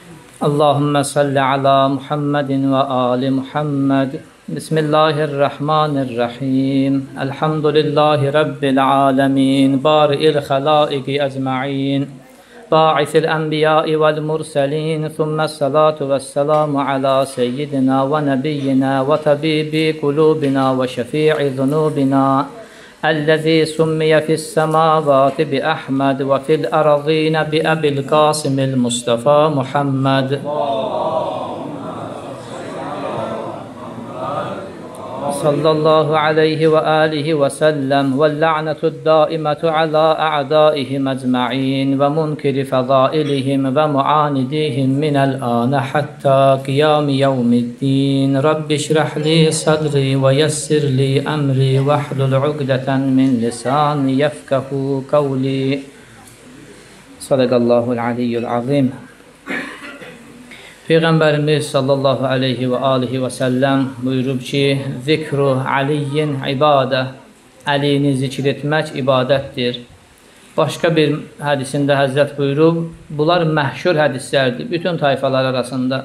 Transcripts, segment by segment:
Allahümme salli ala Muhammedin ve ali Muhammed. Bismillahirrahmanirrahim. Elhamdülillahi Rabbil alemin. Bari'il halaiki ecma'in. Ba'ithil enbiya'i vel murselin. Thumme salatu vesselamu ala seyyidina ve nebiyyina ve tabibi kulubina ve şefi'i zunubina. الذي سمي في السماوات بأحمد وفي الأرضين بأبي القاسم المصطفى محمد صلى الله عليه وآله وسلم واللعنة الدائمة على أعدائهم أجمعين ومنكر فضائلهم ومعانديهم من الآن حتى قيام يوم الدين رب اشرح لي صدري ويسر لي أمري واحلل عقدة من لساني يفقه قولي صدق الله العلي العظيم. Peyğəmbərimiz sallallahu aleyhi və alihi və səlləm buyurub ki, zikru aliyyin ibadə, Əlini zikr etmək ibadətdir. Başqa bir hədisində Həzrət buyurub, bunlar məhşur hədislərdir, bütün tayfalar arasında.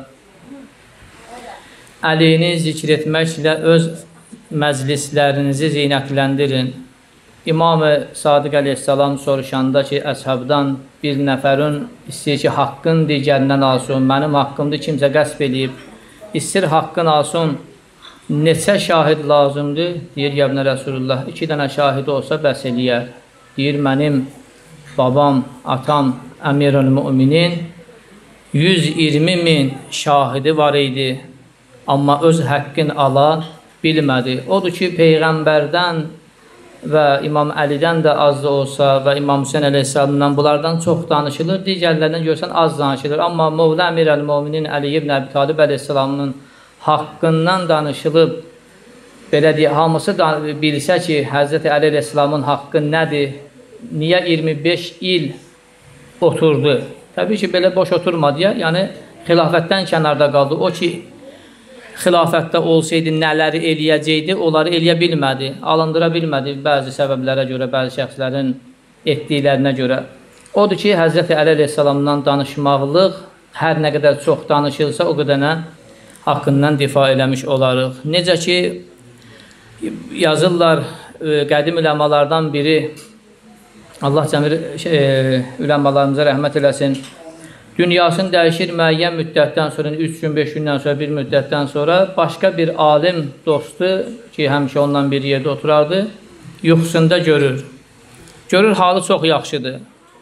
Əlini zikr etməklə öz məclislərinizi zinətləndirin. İmam-ı Sadiq əleyhissalam soruşanda ki, əshabdan bir nəfərin istəyir ki, haqqın digərindən alsın, mənim haqqımdır, kimsə qəsb edib, istəyir haqqın alsın, neçə şahid lazımdır? Deyir, Yəbnə Rəsulullah, 2 dənə şahid olsa bəs eləyər. Deyir, mənim babam, atam, əmirül müminin 120 min şahidi var idi, amma öz həqqin ala bilmədi. Odur ki, Peyğəmbərdən və İmam Əlidən də az da olsa və İmam Hüseyin əleyhissalamdan bunlardan çox danışılır. Digərlərindən görsən az danışılır. Amma Mövla Əmir əl-Müminin Əli ibn Əbi Talib əleyhissalamın haqqından danışılıb, belə deyək, hamısı bilsə ki, Həzrəti Əli əleyhissalamın haqqı nədir, niyə 25 il oturdu? Təbii ki, belə boş oturmadı ya, yəni xilafətdən kənarda qaldı. O ki, xilafətdə olsaydı nələri eləyəcəkdi, onları eləyə bilmədi, alındıra bilmədi bəzi səbəblərə görə, bəzi şəxslərin etdiklərinə görə. Odur ki, Həzrəti Əli əleyhissalamdan danışmaqlıq hər nə qədər çox danışılsa, o qədərlə haqqından difa eləmiş olarıq. Necə ki, yazırlar qədim üləmalardan biri, Allah cəmir üləmalarımıza rəhmət eləsin, dünyasını dəyişir müəyyən müddətdən sonra, 3 gün, 5 gündən sonra, bir müddətdən sonra başqa bir alim dostu ki, həmişə onunla bir yerdə oturardı, yuxusunda görür. Görür, halı çox yaxşıdır.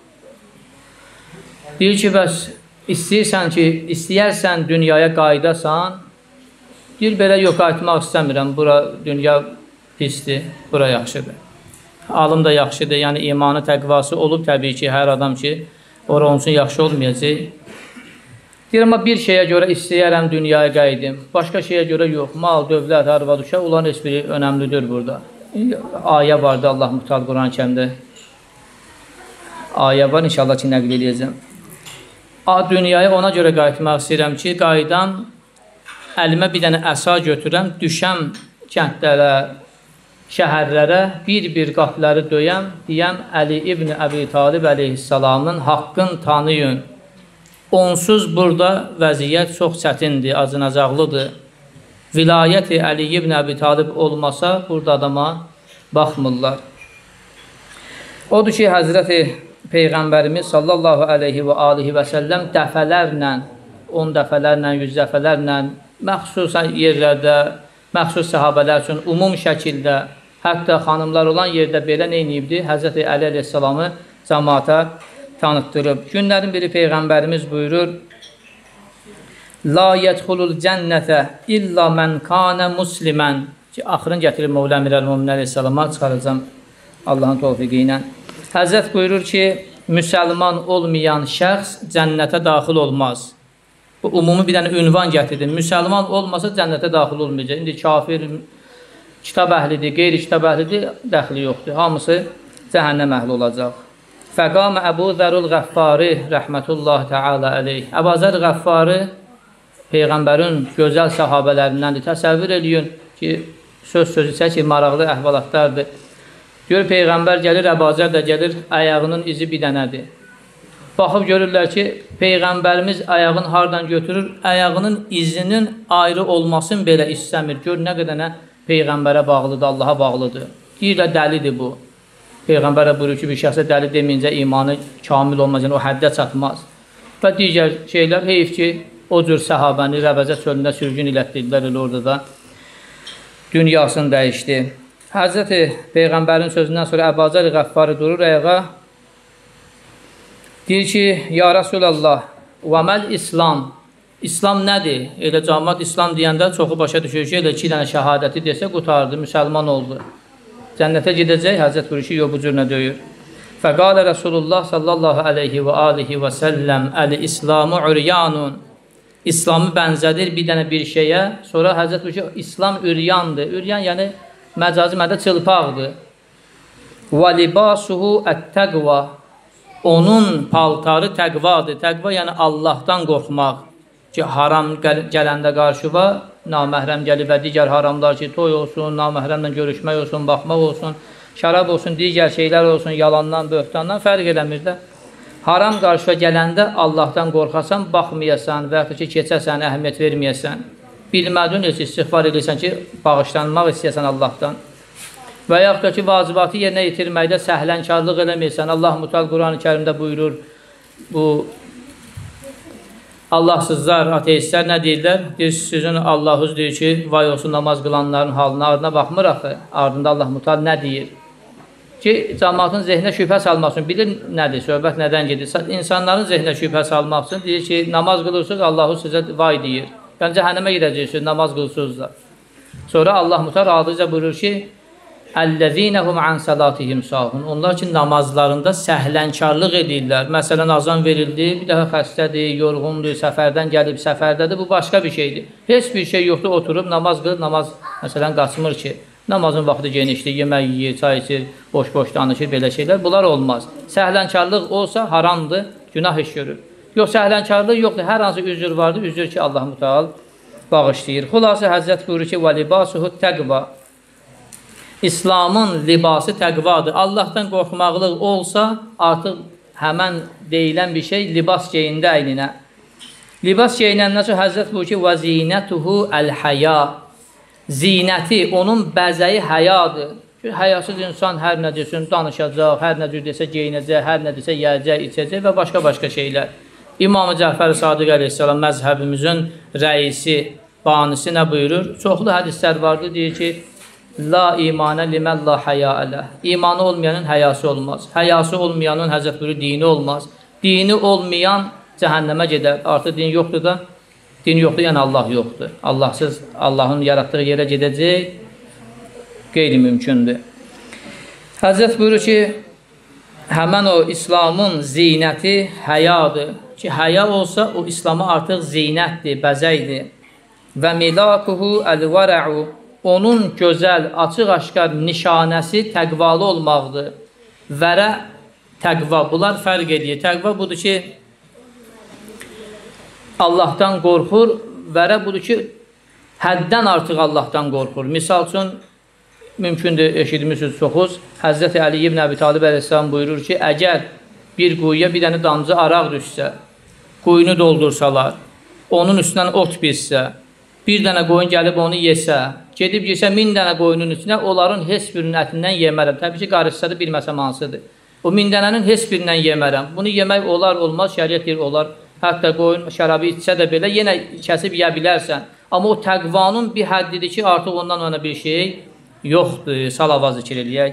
Deyir ki, bəs istəyərsən dünyaya qayıdasan, deyir, belə yox, qayıtmaq istəmirəm, bura dünya pisdir, bura yaxşıdır. Alım da yaxşıdır, yəni imanı, təqvası olub təbii ki, hər adam ki, ora onun üçün yaxşı olmayacaq. Deyir, amma bir şeyə görə istəyərəm dünyaya qayıdım. Başqa şeyə görə yox. Mal, dövlət, arvad, uşaq, onların heç biri önəmlidir burada. Ayə vardı Allah Muhtar Quran-ı Kərimdə. Ayə var, inşallah ki, nəql edəcəm. Dünyaya ona görə qayıtmaq istəyirəm ki, qayıdan əlimə bir dənə əsa götürəm, düşəm kəndlərə, şəhərlərə, bir-bir qapıları döyəm, deyəm, Əli ibn Əbi Talib əleyhissalamın haqqın tanıyın. Onsuz burada vəziyyət çox çətindir, acınacaqlıdır. Vilayəti Əli ibn Əbi Talib olmasa, burada adama baxmırlar. Odur ki, Həzrəti Peyğəmbərimiz sallallahu aleyhi və alihi və səlləm dəfələrlə, 10 dəfələrlə, 100 dəfələrlə, məxsusən yerlərdə, məxsus səhabələr üçün umum şəkildə, hətta xanımlar olan yerdə belə neyniyibdir? Həzrəti Əli əleyhissalamı cəmaata tanıtdırıb. Günlərin biri Peyğəmbərimiz buyurur, La yədxulul cənnətə illa mən kanə muslimən. Ki, axırın gətirib Mövla Əmir əl-Müminin əleyhissalama çıxaracam Allahın tövfiqi ilə. Həzrət buyurur ki, müsəlman olmayan şəxs cənnətə daxil olmaz. Bu, umumi bir dənə ünvan gətirdim. Müsəlman olmasa cənnətə daxil olmayacaq. İndi kafir, kitab əhlidir, qeyri-kitab əhlidir, dəxli yoxdur. Hamısı cəhənnəm əhli olacaq. Fəqamə Əbu Zərul Qəffari, rəhmətullahi təala əleyh. Əbu Zər Qəffari Peyğəmbərin gözəl səhabələrindəndir. Təsəvvür eləyin ki, söz ki, maraqlı əhvalatlardır. Gör, Peyğəmbər gəlir, Əbu Zər də gəlir, ayağının izi bir dənədir. Baxıb görürlər ki, Peyğəmbərimiz ayağını hardan götürür, ayağının izinin ayrı olmasını belə istəmir. Gör, nə qədər nə Peyğəmbərə bağlıdır, Allaha bağlıdır. Deyirlər, dəlidir bu. Peyğəmbərə buyurur ki, bir şəxsə dəli deməyincə imanı kamil olmaz, yəni o həddə çatmaz. Və digər şeylər, heyf ki, o cür səhabəni Rəbəzə çölündə sürgün ilətdirdilər, elə orada da dünyasını dəyişdi. Həzrəti Peyğəmbərin sözündən sonra Əbazər Qəffari durur ayağa, deyir ki, ya Rasulallah, və məl İslam, İslam nədir? Elə cəmaət İslam deyəndə çoxu başa düşür ki, elə 2 dənə şəhadəti desə, qutardı, müsəlman oldu. Cənnətə gedəcək, Həzrət buyurur ki, yox, bu cürünə döyür. Fəqalə Rasulullah sallallahu aleyhi və alihi və səlləm, əl-İslamu üryanun. İslamı bənzədir bir dənə bir şeyə, sonra Həzrət buyurur ki, İslam üryandır. Üryan, yəni məcazi mədə çılpaqdır. Və libasuhu ət-təqva. Onun paltarı təqvadır. Təqva, yəni Allahdan qorxmaq. Ki, haram gələndə qarşıva, naməhrəm gəlib və digər haramlar ki, toy olsun, naməhrəmlə görüşmək olsun, baxmaq olsun, şərab olsun, digər şeylər olsun, yalandan, böhtandan fərq eləmir də. Haram qarşıva gələndə Allahdan qorxasan, baxmayasan və yaxud ki, keçəsən, əhəmiyyət verməyəsən. Bilmədin, heç istiğfar edirsən ki, bağışlanmaq istəyəsən Allahdan. Və yaxud da ki, vacibatı yerinə yetirməkdə səhlənkarlıq eləməyəsən. Allah Mütəal Quran-ı Kərimdə buyurur, bu Allahsızlar, ateistlər nə deyirlər? Sizin Allahınız deyir ki, vay olsun namaz qılanların halına, ardına baxmır axı. Ardında Allah Mütəal nə deyir? Ki, cəmaatın zehninə şübhə salmaq üçün bilir nədir, söhbət nədən gedir? İnsanların zehninə şübhə salmaq üçün deyir ki, namaz qılırsınız, Allahı sizə vay deyir. Yəni, cəhənnəmə gedəcəksiniz, namaz qılsınız da. Sonra Allah Mütəal adıca buyurur ki, Əl-ləzīnəhum ən səlatihim sahun. Onlar ki, namazlarında səhlənkarlıq edirlər. Məsələn, azan verildi, bir daha xəstədir, yorğundur, səfərdən gəlib, səfərdədir. Bu başqa bir şeydir. Heç bir şey yoxdur, oturub namaz qılır, namaz məsələn qaçmır ki. Namazın vaxtı genişdir, yemək yiyir, çay içir, boş-boş danışır, belə şeylər. Bunlar olmaz. Səhlənkarlıq olsa haramdır, günah iş görür. Yox, səhlənkarlıq yoxdur, hər hansı üzr vardır, üzr ki, Allah Mütəal bağışlayır. Xülasə, Həzrət buyurur ki, və libasuhu təqva. İslamın libası təqvadır. Allahdan qorxmaqlıq olsa, artıq həmən deyilən bir şey libas geyində əyninə. Libas geyinəndən sonra Həzrət buyur ki, və zinətuhu əl-həya. Zinəti, onun bəzəyi həyadır. Həyasız insan hər nə desin, danışacaq, hər nə cür desə geyinəcək, hər nə desə yiyəcək, içəcək və başqa şeylər. İmam-ı Cəfər Sadiq əleyhissalam məzhəbimizin rəisi, banisi nə buyurur? Çoxlu hədislər vardır, deyir ki, La imanə limən la həya ələ. İmanı olmayanın həyası olmaz. Həyası olmayanın Həzrət buyurur, dini olmaz. Dini olmayan cəhənnəmə gedər. Artıq din yoxdur da, din yoxdur, yəni Allah yoxdur. Allahsız, Allahın yaratdığı yerə gedəcək, qeyri-mümkündür. Həzrət buyurur ki, həmən o İslamın zinəti həyadır. Ki, həya olsa, o İslama artıq zinətdir, bəzəkdir. Və milakuhu əl-vərə'u. Onun gözəl, açıq-aşkar nişanəsi təqvalı olmaqdır. Vərə, təqva, bunlar fərq edir. Təqva budur ki, Allahdan qorxur, vərə budur ki, həddən artıq Allahdan qorxur. Misal üçün, mümkündür, eşitmişsiniz çoxuz, Həzrəti Əli ibn Əbi Talib əleyhissalam buyurur ki, əgər bir quyuya bir dənə damcı araq düşsə, quyunu doldursalar, onun üstündən ot bitsə, bir dənə qoyun gəlib onu yesə, gedib yesə 1000 dənə qoyunun üstünə, onların heç birinin ətindən yemərəm. Təbii ki, qarışsa da bilməsəm hansıdır. O 1000 dənənin heç birindən yemərəm. Bunu yemək olar, olmaz, şəriət deyir, olar. Hətta qoyun şərabı içsə də belə, yenə kəsib yeyə bilərsən. Amma o təqvanın bir həddidir ki, artıq ondan ona bir şey yoxdur. Salavat zikr eləyək.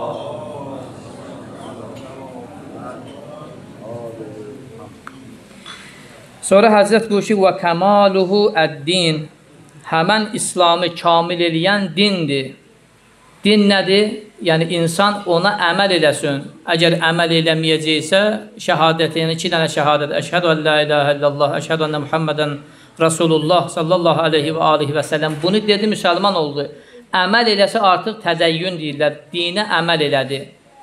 Sonra Həzrət buyur ki, və kəmaluhu əd-din. Həmən İslamı kamil eləyən dindir. Din nədir? Yəni, insan ona əməl eləsin. Əgər əməl eləməyəcəksə, şəhadət, yəni 2 dənə şəhadət, əşhədu ən la ilahə illallah, əşhədu ənə Muhammədən Rasulullah sallallahu aleyhi və alihi və səlləm. Bunu dedi, müsəlman oldu. Əməl eləsə artıq tədəyyün deyirlər, dinə əməl elədi.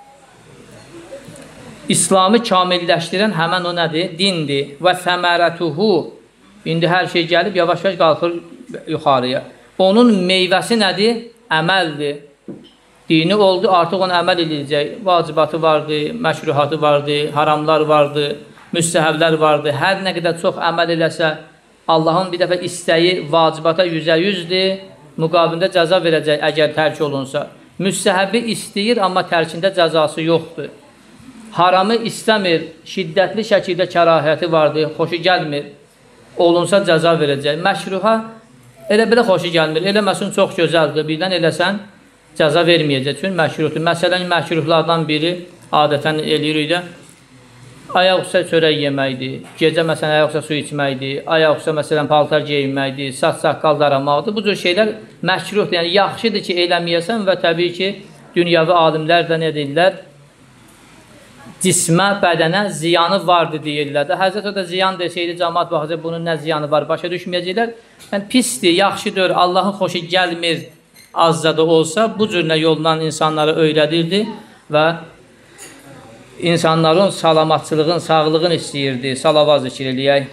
İslamı kamilləşdirən həmən o nədir? Dindir. Və səmərətuhu. İndi hər şey gəlib, yavaş-yavaş qalxır yuxarıya. Onun meyvəsi nədir? Əməldir. Dini oldu, artıq onu əməl edəcək. Vacibatı vardı, məşruhatı vardı, haramlar vardı. müstəhəblər vardır. Hər nə qədər çox əməl eləsə, Allahın bir dəfə istəyi vacibata 100%-dir, müqabilində cəza verəcək əgər tərk olunsa. Müstəhəbi istəyir, amma tərkində cəzası yoxdur. Haramı istəmir, şiddətli şəkildə kərahəti vardır, xoşu gəlmir, olunsa cəza verəcək. Məkruha elə belə xoşu gəlmir, eləməsin çox gözəldir, birdən eləsən cəza verməyəcək, çünki məkruhdur. Məsələn, məkruhlardan biri adətən eləyirik də, ayaq üstə çörək yeməkdir, gecə məsələn ayaq üstə su içməkdir, ayaq üstə məsələn paltar geyinməkdir, saç-saqqal daramaqdır. Bu cür şeylər məkruhdur, yəni yaxşıdır ki, eləməyəsən və təbii ki, dünyavi alimlər də nə deyirlər? Cismə, bədənə ziyanı vardır deyirlər də. Həzrət o da ziyan desəydi, cəmaat baxacaq, bunun nə ziyanı var, başa düşməyəcəklər. Yəni, pisdir, yaxşıdır, Allahın xoşu gəlmir, azca da olsa, bu cürlə yolla insanları öyrədirdi və insanların salamatçılığın, sağlığın istəyirdi. Salavat zikr eləyək.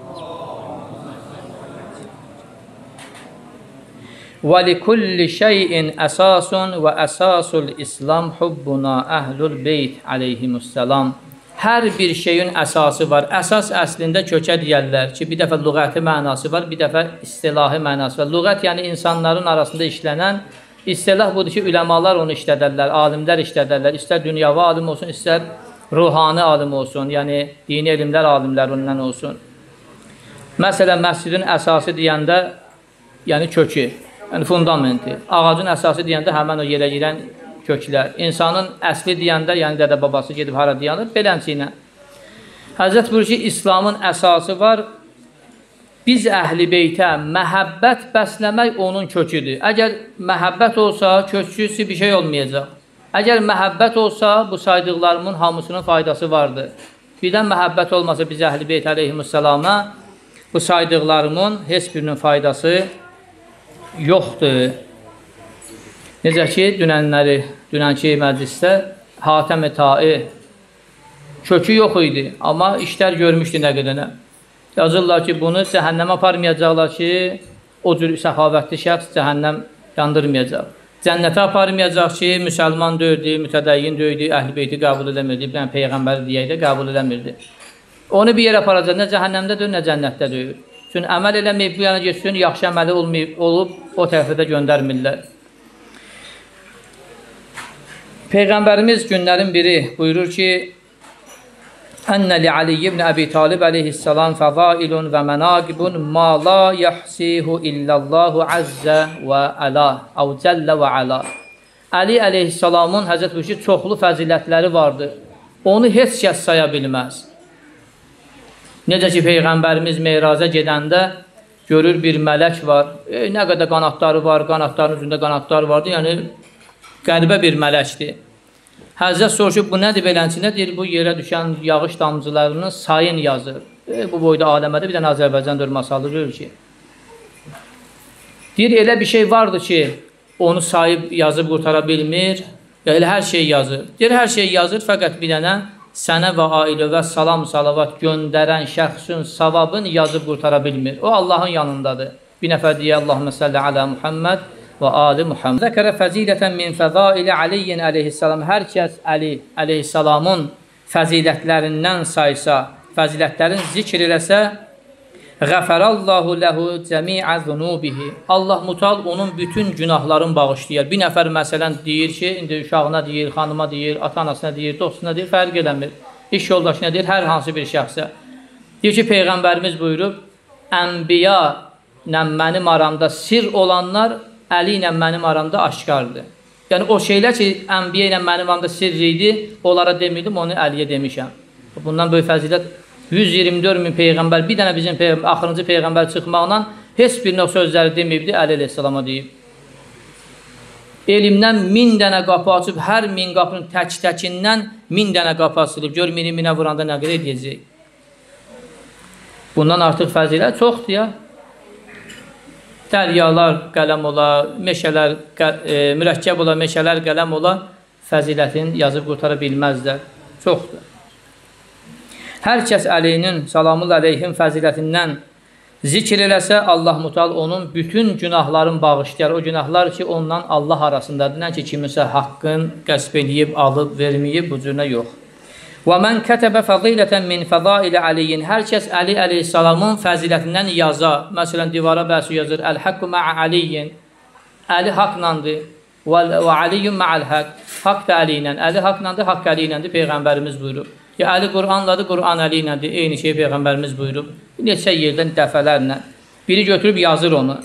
وَلِكُلِّ شَيْءٍ أَسَاسٌ وَأَسَاسُ الْإِسْلَامِ حُبُّنَا أَهْلُ الْبَيْتِ عَلَيْهِمُسَّلَامِ. Hər bir şeyin əsası var. Əsas əslində kökə deyərlər ki, bir dəfə lüğəti mənası var, bir dəfə istilahi mənası var. Lüğət yəni insanların arasında işlənən, istilah budur ki, üləmalar onu işlədərlər, alimlər işlədərlər. İstər dünyavi alim olsun, istər ruhani alim olsun, yəni dini elmlər alimlərindən olsun. Məsələn, məscidin əsası deyəndə, yəni kökü, yəni fundamenti. Ağacın əsası deyəndə həmən o yerə girən köklər. İnsanın əsli deyəndə, yəni dədə babası gedib hara dayanır, belənçi ilə. Həzrət buyurur ki, İslamın əsası var. Biz əhl-i beytə məhəbbət bəsləmək onun köküdür. Əgər məhəbbət olsa, köksüzü bir şey olmayacaq. Əgər məhəbbət olsa, bu saydıqlarımın hamısının faydası vardır. Birdən məhəbbət olmasa biz əhl-i beyt əleyhissalama, bu saydıqlarımın heç birinin faydası yoxdur. Necə ki, dünənki məclisdə Hatəm-i Tai kökü yox idi, amma işlər görmüşdü nə qədənə. Yazırlar ki, bunu cəhənnəmə aparmayacaqlar ki, o cür səxavətli şəxs cəhənnəm yandırmayacaq. Cənnətə aparmayacaq ki, müsəlman döydü, mütədəyyin döydü, əhl-i beyti qəbul eləmirdi, bir peyğəmbər deyək də qəbul eləmirdi. Onu bir yerə aparacaq, nə cəhənnəmdə döyür, nə cənnətdə döyür. Çünki əməl eləməyib, bu yana geçsin, yaxşı əməli olub, o tərəfə də göndərmirlər. Peyğəmbərimiz günlərin biri buyurur ki, Ənə li Ali ibn Əbi Talib əleyhissalam fəzailun və mənaqibun ma la yəhsihu illəllahu əzzə və əla, əv cəllə və əla. Ali əleyhissalamın Həzrət buyurur ki, çoxlu fəzilətləri vardır. Onu heç kəs saya bilməz. Necə ki, Peyğəmbərimiz meyraza gedəndə görür bir mələk var. Nə qədər qanatları var, qanatların üzündə qanatları vardı. Yəni, qəribə bir mələkdir. Həzrət soruşub, bu nədir belənçi? Nə deyir? Bu yerə düşən yağış damcılarının sayın yazır. Bu boyda aləmədə bir dənə Azərbaycan dörmasalı görür ki. Deyir, elə bir şey vardı ki, onu sayıb yazıb qurtara bilmir. Elə hər şey yazır. Deyir, hər şey yazır, fəqət bir dənə sənə və ailə və salam salavat göndərən şəxsin savabını yazıb qurtara bilmir. O Allahın yanındadır. Bir nəfər deyə Allahümmə səllə alə Muhammed və ali Muhammed. Zəkərə fəzilətən min fəzaili Aliyyin əleyhissalam. Hər kəs Əli əleyhissalamın fəzilətlərindən saysa, fəzilətlərin zikr eləsə, Qəfərallahu ləhu cəmiə zunubihi. Allah mutal onun bütün günahlarını bağışlayır. Bir nəfər məsələn deyir ki, indi uşağına deyir, xanıma deyir, ata-anasına deyir, dostuna deyir, fərq eləmir. İş yoldaşına deyir, hər hansı bir şəxsə. Deyir ki, Peyğəmbərimiz buyurub, Ənbiya ilə mənim aramda sir olanlar, Əli ilə mənim aramda aşkardır. Yəni, o şeylər ki, Ənbiya ilə mənim aramda sirri idi, onlara demirdim, onu Əliyə demişəm. Bundan böyük fəzilət 124 min Peyğəmbər, bir dənə bizim axırıncı Peyğəmbər çıxmaqla heç bir növ sözləri deməyibdi, Əli əleyhissalama deyib. Elimdən 1000 dənə qapı açıb, hər 1000 qapının tək-təkindən 1000 dənə qapı açılıb. Gör, minə vuranda nə qədər edəcək. Bundan artıq fəzilət çoxdur ya. Dəryalar qələm ola, meşələr, mürəkkəb ola, meşələr qələm ola, fəzilətin yazıb qurtara bilməzlər. Çoxdur. Hər kəs Əleyhinin, salamul əleyhin fəzilətindən zikr eləsə, Allah mutal onun bütün günahlarını bağışlayar. O günahlar ki, ondan Allah arasındadır. Nə ki, kiminsə haqqın qəsb edib, alıb, verməyib, bu cürünə yox. Və mən kətəbə fəzilətən min fəzaili Aliyin. Hər kəs Əli əleyhissalamın fəzilətindən yaza. Məsələn, divara bəsi yazır. Əl-haqqu mə'a Aliyin. Əli haqlandır. Və Aliyyun mə'əl haqq. Haqq da Əli ilə. Əli haqlandır, haqq Əli iləndir. Peyğəmbərimiz buyurub. Ya Əli Qur'anladır, Qur'an Əli iləndir. Eyni şey Peyğəmbərimiz buyurub. Neçə yerdən dəfələrlə. Biri götürüb yazır onu.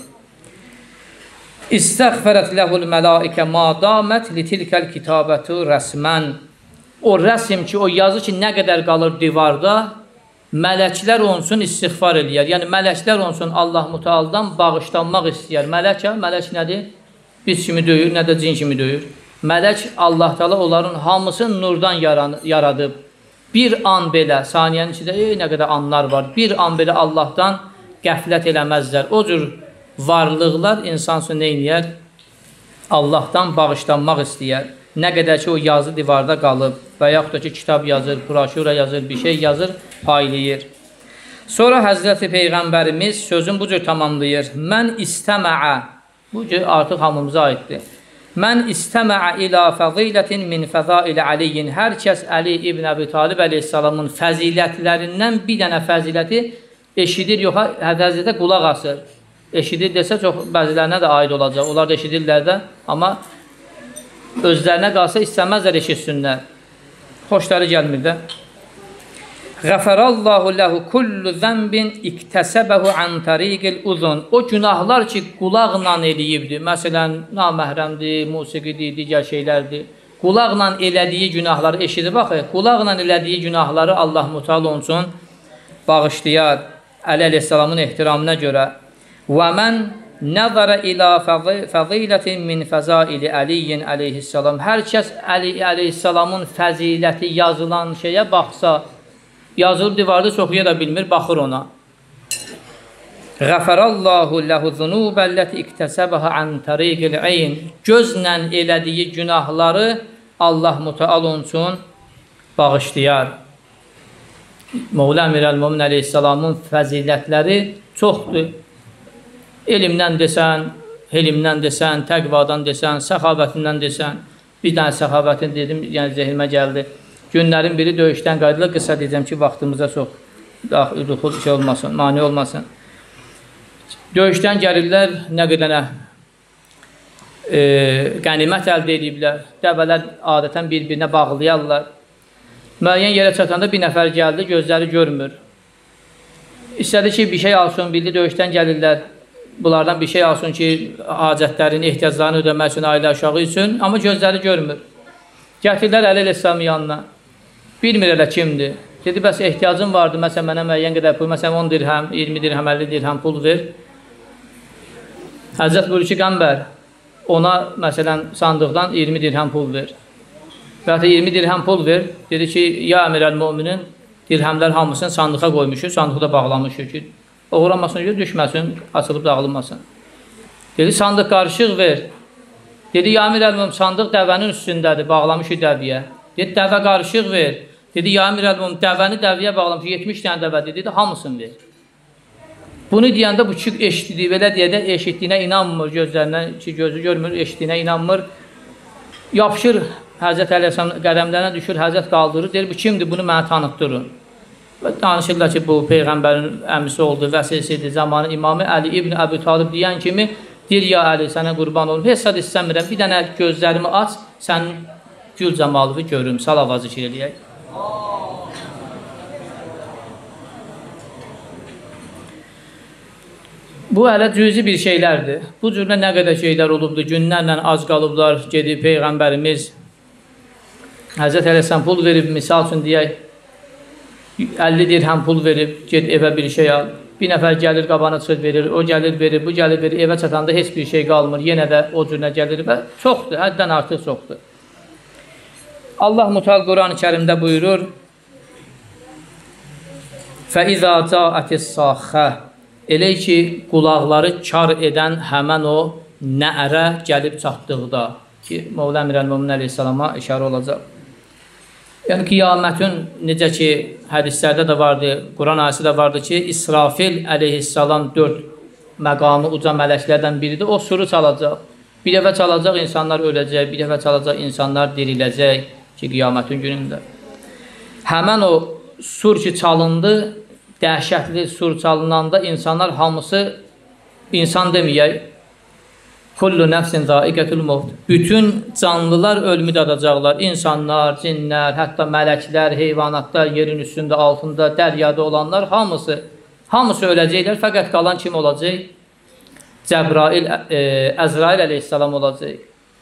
İstəğfərət ləhul mələikə ma damət litilkəl kitabətu rəsmən. O rəsm ki, o yazı ki, nə qədər qalır divarda, mələklər olsun istiğfar eləyər. Yəni, mələklər olsun Allah Müteala'dan bağışlanmaq istəyər. Mələk nədir? Biz kimi döyür, nə də cin kimi döyür. Mələk Allah Teala onların hamısını nurdan yaradıb. Bir an belə, saniyənin içində, nə qədər anlar var, bir an belə Allahdan qəflət eləməzlər. O cür varlıqlar insan üçün nə eləyər? Allahdan bağışlanmaq istəyər. Nə qədər ki, o yazı divarda qalıb və yaxud da ki, kitab yazır, broşura yazır, bir şey yazır, paylayır. Sonra Həzrəti Peyğəmbərimiz sözün bu cür tamamlayır. Mən istəməə, bu cür artıq hamımıza aiddir. Mən istəməə ilə fəzilətin min fəzailə Aliyin. Hər kəs Əli İbn Əbi Talib əleyhissalamın fəzilətlərindən bir dənə fəziləti eşidir, yox, Həzrətə qulaq asır. Eşidir desə, çox bəzilərinə də aid olacaq. Onlar da eşidirlər də, amma özlərinə qalsa istəməzlər eşitsinlər. Xoşları gəlmir də. Qəfərallahu ləhu kullu zənbin iktəsəbəhu an tariqil uzun. O günahlar ki, qulaqla eləyibdir. Məsələn, naməhrəmdir, musiqidir, digər şeylərdir. Qulaqla elədiyi günahları eşidib, baxı, qulaqla elədiyi günahları Allah Müteala olsun bağışlayar Əli əleyhissalamın ehtiramına görə. Və mən nəzərə ilə fəzilətin min fəzaili Aliyin əleyhissalam. Hər kəs Əli əleyhissalamın fəziləti yazılan şeyə baxsa, yazılıb divarda çoxuya da bilmir, baxır ona. Qəfərallahu ləhu zunubəlləti iktəsəbəhə ən təriqil əyn. Gözlə elədiyi günahları Allah Müteala olsun bağışlayar. Mevla Əmir əl-Mömin əleyhissalamın fəzilətləri çoxdur. Elmdən desən, hilmdən desən, təqvadan desən, səxavətindən desən. Bir dənə səxavətin dedim, yəni zehrimə gəldi. Günlərin biri döyüşdən qaydılar, qısa deyəcəm ki, vaxtımıza çox şey olmasın, mani olmasın. Döyüşdən gəlirlər, nə qədənə qənimət əldə ediblər. Dəvələr adətən bir-birinə bağlayarlar. Müəyyən yerə çatanda bir nəfər gəldi, gözləri görmür. İstədi ki, bir şey alsın, bildi döyüşdən gəlirlər. Bunlardan bir şey alsın ki, hacətlərini, ehtiyaclarını ödəmək üçün, ailə uşağı üçün, amma gözləri görmür. Gətirlər Əli əleyhissalamın yanına. Bilmir elə kimdir. Dedi, bəs ehtiyacım vardı, məsələn, mənə müəyyən qədər pul, məsələn, 10 dirhəm, 20 dirhəm, 50 dirhəm pul ver. Həzrət buyurur ki, qəmbər, ona, məsələn, sandıqdan 20 dirhəm pul ver. Və hətta 20 dirhəm pul ver. Dedi ki, ya Əmir əl-Möminin dirhəmlər hamısını sandığa qoymuşuz, sandıqda bağlamışıq ki, oğramasın, düşməsin, açılıb dağılmasın. Dedi, sandıq qarışıq ver. Dedi, ya Əmir əl-Mömin, sandıq dəvənin üstündədir, bağlamışıq dəviyə. Dedi, dəvə qarışıq ver. Dedi, ya Əmir əl-Mömin, dəvəni dəviyə bağlamışıq, 70 dənə dəvədir. Dedi, hamısını ver. Bunu deyəndə bu çıx eşitdiyi, belə deyədə eşitdiyinə inanmır, gözlərindən ki, gözü görmür, eşitdiyinə inanmır. Yapışır, Həzrət Əleyhisselam qədəmlərinə düşür, Həzrət qaldırır, deyir, bu kimdir, bunu mənə tanıtdırın. Və danışırlar ki, bu Peyğəmbərin əmrisi oldu, vəsiləsidir, zamanı İmamı Əli İbn Əbi Talib deyən kimi, deyir, ya Əli, sənə qurban olum, heç sad istəmirəm, bir dənə gözlərimi aç, sənin gül cəmalını görüm, salavat zikr eləyək. Bu hələ cüzi bir şeylərdir. Bu cürlə nə qədər şeylər olubdur, günlərlə az qalıblar, gedib Peyğəmbərimiz Həzrət Əleyhisselam pul verib, misal üçün deyək, 50 dirhəm pul verib, ged evə bir şey al. Bir nəfər gəlir, qabana çıxır verir, o gəlir verir, bu gəlir verir, evə çatanda heç bir şey qalmır, yenə də o cürlə gəlir və çoxdur, həddən artıq çoxdur. Allah Müteal Quran-ı Kərimdə buyurur, فَإِذَا جَاءَتِ السَّاخَّةِ Elə ki, qulaqları kar edən həmən o nəərə gəlib çatdıqda ki, Mevla Əmir əl-Mömin əleyhissalama işarə olacaq. Yəni, qiyamətin, necə ki, hədislərdə də vardı, Quran ayəsi də vardı ki, İsrafil əleyhissalam 4 məqamı uca mələklərdən biridir, o suru çalacaq. Bir dəfə çalacaq, insanlar öləcək, bir dəfə çalacaq, insanlar diriləcək ki, qiyamətin günündə. Həmən o sur ki çalındı, dəhşətli sur çalınanda insanlar hamısı, insan deməyək, kullu nəfsin zaiqətul mevt. Bütün canlılar ölümü dadacaqlar. İnsanlar, cinlər, hətta mələklər, heyvanatlar, yerin üstündə, altında, dəryada olanlar hamısı öləcəklər. Fəqət qalan kim olacaq? Cəbrail, Əzrail əleyhissalam olacaq.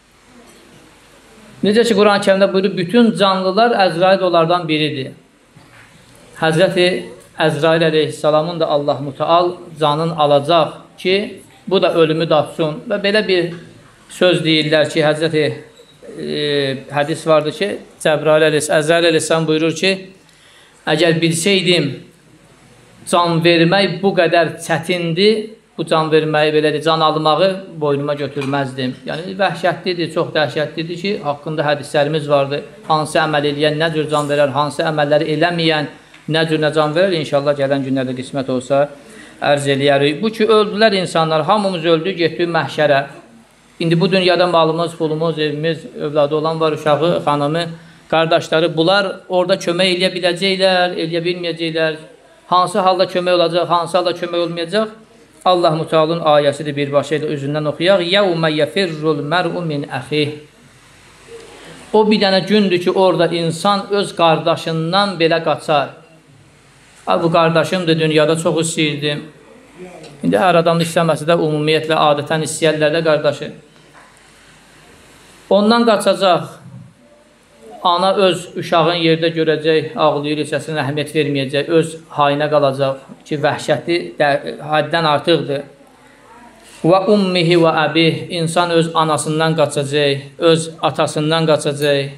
Necə ki, Quran-ı Kərimdə buyurur, bütün canlılar Əzrail onlardan biridir. Həzrəti Əzrail əleyhissalamın da Allah Müteal canın alacaq ki, bu da ölümü datsın. Və belə bir söz deyirlər ki, Həzrəti hədis vardır ki, Əzrail əleyhissalam buyurur ki, əgər bilsəydim, can vermək bu qədər çətindir, bu can verməyi belədir, can almağı boynuma götürməzdim. Yəni, vəhşətlidir, çox dəhşətlidir ki, haqqında hədislərimiz vardır. Hansı əməl eləyən, nə cür can verər, hansı əməlləri eləməyən, nə cür nə can verər, inşallah gələn günlərdə qismət olsa, ərz eləyərik. Bu ki, öldülər insanlar, hamımız öldü, getdik məhşərə. İndi bu dünyada malımız, pulumuz, evimiz, övladı olan var, uşağı, xanımı, qardaşları, bunlar orada kömək eləyə biləcəklər, eləyə bilməyəcəklər. Hansı halda kömək olacaq, hansı halda kömək olmayacaq? Allah Mütealın ayəsidir, birbaşa ilə özündən oxuyaq. يَوْمَ يَفِرُّ الْمَرْءُ مِنْ أَخِهِ. O bir dənə gündür ki, orada insan öz qardaşından belə qaçar. Bu qardaşımdır, dünyada çox istəyirdim. İndi hər adam istəməsə də ümumiyyətlə, adətən istəyərlər də qardaşı. Ondan qaçacaq. Ana öz uşağın yerdə görəcək, ağlayır, səsinə əhəmiyyət verməyəcək, öz hayına qalacaq ki, vəhşəti həddən artıqdır. Və ummihi və əbih, insan öz anasından qaçacaq, öz atasından qaçacaq.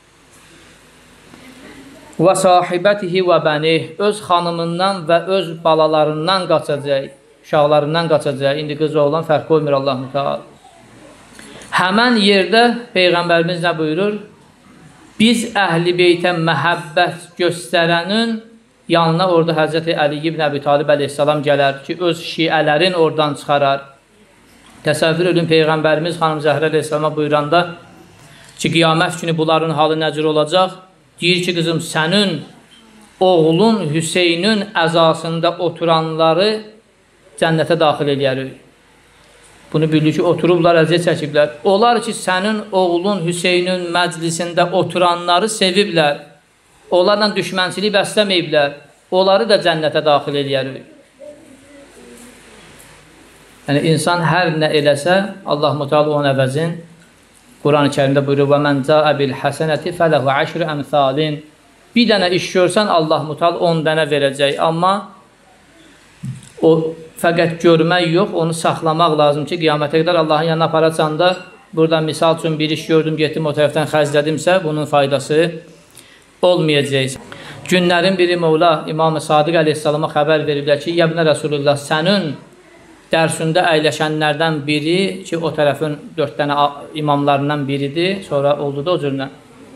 Və sahibətihi və bənih, öz xanımından və öz balalarından qaçacaq, uşaqlarından qaçacaq. İndi qız oğlan fərq qoymur Allah Müteal. Həmən yerdə Peyğəmbərimiz nə buyurur? Biz əhl-i beytə məhəbbət göstərənin yanına orada Həzrəti Əli ibn Əbi Talib əleyhissalam gələr ki, öz şiələrin oradan çıxarar. Təsəvvür edin, Peyğəmbərimiz xanım Zəhrə əleyhissalama buyuranda ki, qiyamət günü bunların halı nəcür olacaq? Deyir ki, qızım, sənin oğlun Hüseynin əzasında oturanları cənnətə daxil eləyərik. Bunu bilir ki, oturublar, əziyyət çəkiblər. Onlar ki, sənin oğlun Hüseynin məclisində oturanları seviblər. Onlarla düşmənçilik bəsləməyiblər. Onları da cənnətə daxil eləyərik. Yəni, insan hər nə eləsə, Allah Müteal onun əvəzin Quran-ı Kərimdə buyurur, وَمَنْ جَاءَ بِالْحَسَنَةِ فَلَهُ عَشْرُ أَمْثَالٍ. Bir dənə iş görsən, Allah Müteal 10 dənə verəcək. Amma o fəqət görmək yox, onu saxlamaq lazım ki, qiyamətə qədər Allahın yanına aparacanda, burada misal üçün bir iş gördüm, getdim, o tərəfdən xərclədimsə, bunun faydası olmayacaq. Günlərin biri Mevla İmam-ı Sadiq əleyhissalama xəbər verirlər ki, Yəbnə Rasulullah, sənin dərsündə əyləşənlərdən biri ki, o tərəfin 4 dənə imamlarından biridir, sonra oldu da o cürlə.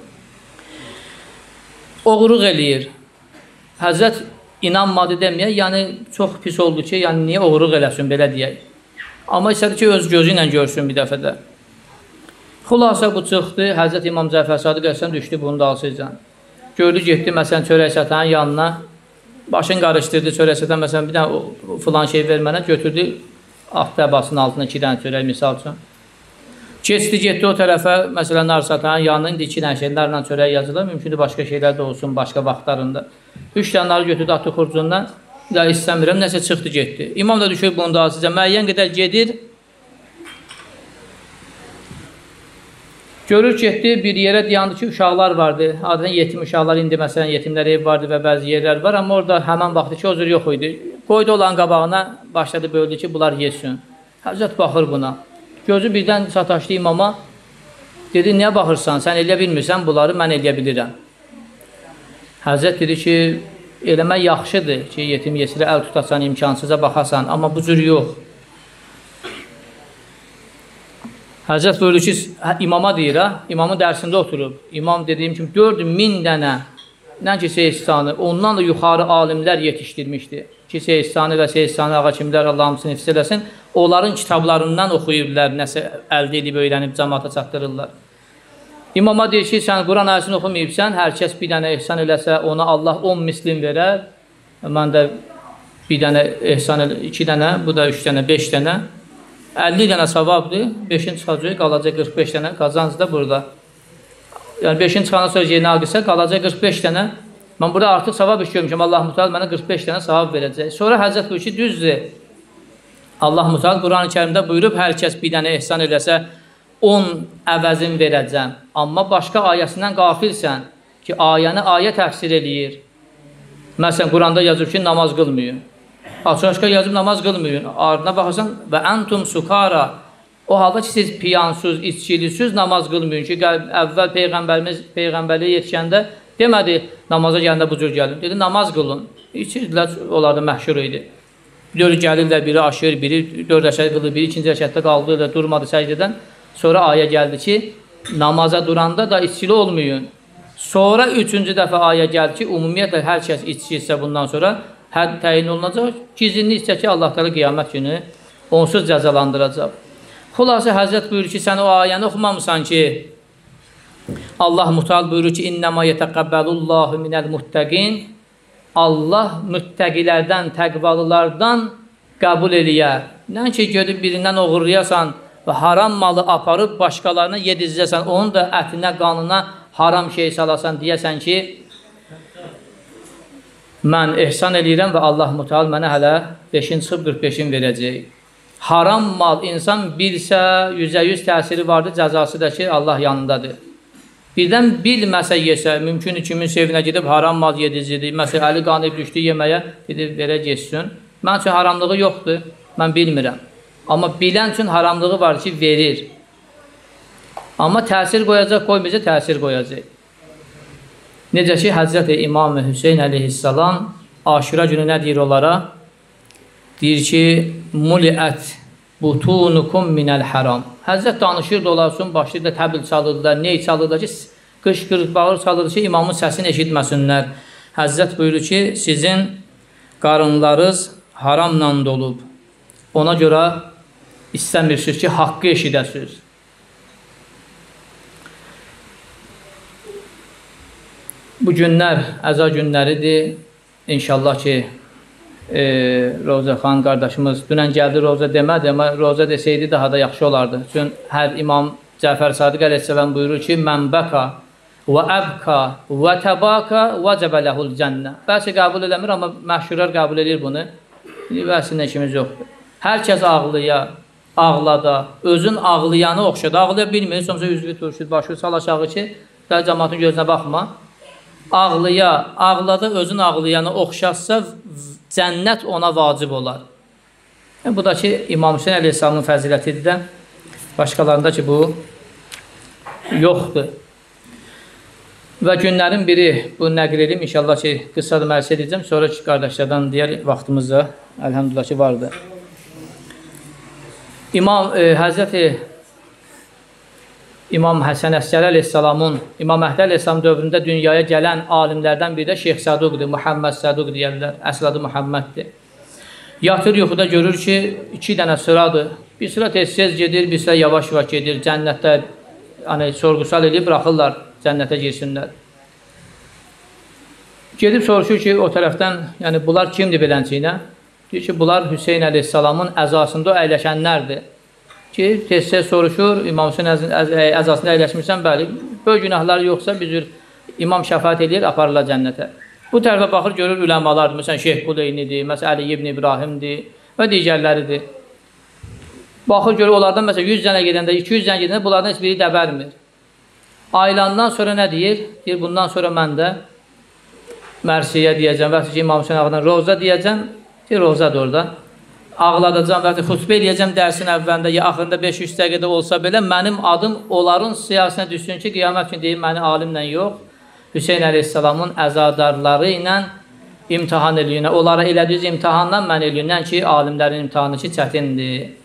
Oğruq eləyir. Həzrət inanmadı deməyək, yəni çox pis oldu ki, yəni niyə oğruq eləsin, belə deyək. Amma istədi ki, öz gözü ilə görsün bir dəfədə. Xulasa bu çıxdı, Həzrət İmam Cəfər Sadiq əleyhissalam düşdü bunu da alsaycan. Gördü, getdi, məsələn, çörək satanın yanına, başını qarışdırdı, çörək satan, məsələn, bir dənə filan şey vermənə götürdü, at dəbasının altına 2 dənə çörək, misal üçün. Keçdi, getdi o tərəfə, məsələn, nar satanın yanına, indi 2 dənə şey, narla çörək yazılır, mümkündür başqa şeylər də olsun, başqa vaxtlarında. 3 dənə narı götürdü atı xurcundan, da istəmirəm, nəsə çıxdı, getdi. İmam da düşür bunu da sizə, müəyyən qədər gedir, görür, getdi, bir yerə dayandı ki, uşaqlar vardı. Adətən yetim uşaqlar, indi məsələn, yetimlər ev vardı və bəzi yerlər var, amma orada həmən vaxtı ki, o cür yox idi. Qoydu olan qabağına, başladı böldü ki, bunlar yesin. Həzrət baxır buna. Gözü birdən sataşdı imama, dedi, niyə baxırsan, sən eləyə bilmirsən, bunları mən eləyə bilirəm. Həzrət dedi ki, eləmək yaxşıdır ki, yetim yesirə əl tutasan, imkansıza baxasan, amma bu cür yox. Həzrət buyurdu ki, imama deyir, imamın dərsində oturub. İmam dediyim kimi 4000 dənə, nəinki Seyistani, ondan da yuxarı alimlər yetişdirmişdi. Ki, Seystani və Seystani ağakimlər, Allah hamısını hifz eləsin, onların kitablarından oxuyublar, nəsə əldə edib, öyrənib, cəmaata çatdırırlar. İmama deyir ki, sən Quran ayəsini oxumayıbsən, hər kəs bir dənə ehsan eləsə, ona Allah 10 mislin verər. Mən də bir dənə ehsan elə, 2 dənə, bu da 3 dənə, 5 dənə. 50 dənə savabdır, 5-in çıxacaq, qalacaq 45 dənə, qazanc da burada. Yəni 5-in çıxandan sonra yerinə alqısa, qalacaq 45 dənə. Mən burada artıq savab iş görmüşəm, Allah-u Teala mənə 45 dənə savab verəcək. Sonra Həzrət buyur ki, düzdür. Allah-u Teala Quran-ı Kərimdə buyurub, hər kəs bir dənə ehsan eləsə, 10 əvəzin verəcəm. Amma başqa ayəsindən qafilsən ki, ayəni ayə təfsir eləyir. Məsələn, Quranda yazıb ki, namaz qılmayın. Açıq-aşkar yazıb namaz qılmayın. Ardına baxırsan, və əntum sukara. O halda ki, siz piyansız, içkilisiz namaz qılmayın ki, əvvəl Peyğəmbərliyə yetişəndə demədi, namaza gələndə bu cür gəlin. Dedi, namaz qılın. İçirdilər, onlar da məhşur idi. Biri gəlirlər, biri aşır, biri 4 rəkət qılır, biri 2-ci rəkətdə qaldı, durmadı səcdədən. Sonra ayə gəldi ki, namaza duranda da içkili olmayın. Sonra 3-cü dəfə ayə gəldi ki, ümumiyyətlə hər kəs içki isə bundan sonra hədd təyin olunacaq. Gizlinli isə ki, Allah Teala qiyamət günü onsuz cəzalandıracaq. Xülasə Həzrət buyurur ki, sən o ayəni oxumamısan ki, Allah Mutal buyurur ki, İnnəmə yətəqəbbəlullahu minəl muttəqin. Allah müttəqilərdən, təqvalılardan qəbul eləyər. Nə ki, görüb birindən oğurlayasan və haram malı aparıb başqalarına yedizləsən, onun da ətinə, qanına haram şey salasan, deyəsən ki, mən ehsan eləyirəm və Allah Mutal mənə hələ 5-in çıxıb 45-in verəcək. Haram mal insan bilsə, 100% təsiri vardır, cəzası da ki, Allah yanındadır. Birdən bilməsə yesə, mümkün kimin sevinə gedib haram mal yedizdir. Məsələn, əli qanıb düşdü yeməyə, gedib verə geçsin. Mən üçün haramlığı yoxdur, mən bilmirəm. Amma bilən üçün haramlığı var ki, verir. Amma təsir qoyacaq, qoymayacaq, təsir qoyacaq. Necə ki, Həzrət İmam Hüseyin əleyhissalam Aşura günü nə deyir onlara? Deyir ki, muliət butunukum minəl haram. Həzrət danışırdı onlar üçün, başlayırdı, təbil çalırdılar, ney çalırdılar ki, qışqırıq, bağır çalırdı ki, imamın səsini eşitməsinlər. Həzrət buyurur ki, sizin qarınlarınız haramla dolub. Ona görə istəmirsiniz ki, haqqı eşidəsiniz. Bu günlər əza günləridir. İnşallah ki, Roza xan qardaşımız dünən gəldi, Roza demədi, amma Roza desəydi daha da yaxşı olardı. Çünki hər imam Cəfər Sadiq əleyhissalam buyurur ki, mən bəka və əbka və təbaka və cəbələhul cənnə. Bəzi qəbul eləmir, amma məşhurlar qəbul edir bunu. Bəsində işimiz yoxdur. Hər kəs ağlıya, ağlada, özün ağlayanı oxşadı. Ağlaya bilmir, sonra üzvü turşud, başı sal aşağı ki, cəmatın gözünə baxma. Ağlıya, ağlada özün ağlayanı oxşatsa, cənnət ona vacib olar. Bu da ki, İmam Hüseyin əleyhissalamın fəzilətidir də, başqalarında ki, bu yoxdur. Və günlərin biri, bu nəql edim, inşallah ki, qısa da mərsə edəcəm, sonra ki, qardaşlardan deyər, vaxtımızda, əlhəmdülillah ki, vardır. Həzrəti İmam Həsən Əsgəri əleyhissalamın, İmam Məhdi əleyhissalam dövründə dünyaya gələn alimlərdən biri də Şeyx Səduqdir, Muhammed Səduq deyərlər, əsl adı Muhammeddir. Yatır yuxuda görür ki, 2 dənə sıradır, bir sıra tez-tez gedir, bir sıra yavaş-yavaş gedir, cənnətdə sorğusal edib bıraxırlar, cənnətə girsinlər. Gedib soruşur ki, o tərəfdən, yəni bunlar kimdir belənçiyinə? Deyir ki, bunlar Hüseyin əleyhissalamın əzasında o əyləşənlərdir. Ki, tez-tez soruşur, İmam Hüseyin əzasında əyləşmirsən, bəli, böyük günahları yoxsa bir imam şəfaət edir, aparırlar cənnətə. Bu tərəfə baxır, görür üləmalardır, məsələn, Şeyx Quleynidir, məsələn, Əli ibn İbrahimdir və digərləridir. Baxır, görür, onlardan məsələn 100 dənə gedəndə, 200 dənə gedəndə bunlardan heç biri dəbərmir. Aylandan sonra nə deyir? Deyir, bundan sonra mən də Mərsiyə deyəcəm, və ki, İmam Hüseyin ağadan Roza deyəcəm, deyir, Rozadır orada. Ağladacam və xütbə eləyəcəm dərsin əvvəlində, ya axırında 500 dəqiqədə olsa belə, mənim adım onların siyasına düşsün ki, qiyamət gün deyim, məni alimlə yox, Hüseyin əleyhissalamın əzadarları ilə imtihan eləyinə, onlara elədiyiniz imtihandan mən eləyinən ki, alimlərin imtihanı ki, çətindir.